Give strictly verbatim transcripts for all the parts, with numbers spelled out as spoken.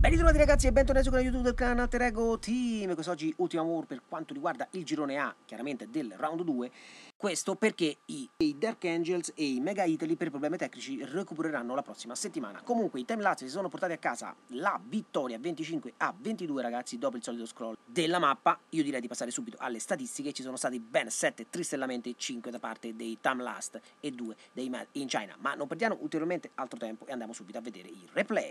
Ben ritrovati ragazzi e bentornati su YouTube del canale Alter Ego Team. Quest'oggi ultimo amore per quanto riguarda il girone A, chiaramente del round due. Questo perché i, i Dark Angels e i Mega Italy per problemi tecnici recupereranno la prossima settimana. Comunque i Time Lazio si sono portati a casa la vittoria venticinque a ventidue ragazzi dopo il solito scroll della mappa. Io direi di passare subito alle statistiche. Ci sono stati ben sette tristellamenti, cinque da parte dei Time Last e due dei Mad in China. Ma non perdiamo ulteriormente altro tempo e andiamo subito a vedere il replay.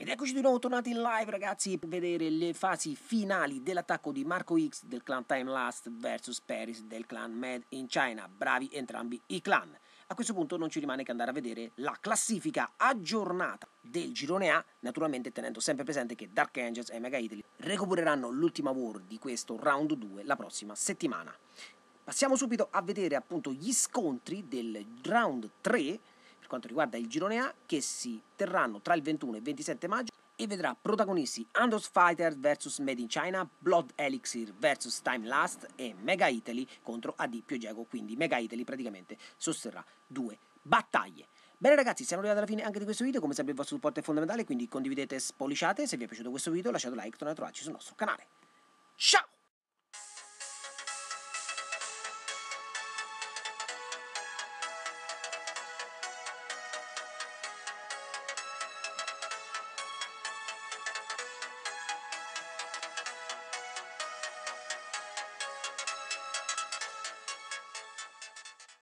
Ed eccoci di nuovo tornati in live, ragazzi, per vedere le fasi finali dell'attacco di Marco X del clan Time Last versus Paris del clan Made in China. Bravi entrambi i clan. A questo punto non ci rimane che andare a vedere la classifica aggiornata del girone A, naturalmente tenendo sempre presente che Dark Angels e Mega Italy recupereranno l'ultima war di questo round due la prossima settimana. Passiamo subito a vedere appunto gli scontri del round tre per quanto riguarda il girone A, che si terranno tra il ventuno e il ventisette maggio e vedrà protagonisti Andos Fighter versus Made in China, Blood Elixir versus Time Last e Mega Italy contro A D Piogego, quindi Mega Italy praticamente sosterrà due battaglie. Bene ragazzi, siamo arrivati alla fine anche di questo video, come sempre il vostro supporto è fondamentale, quindi condividete, spolliciate, se vi è piaciuto questo video lasciate un like, tornate a trovarci sul nostro canale. Ciao!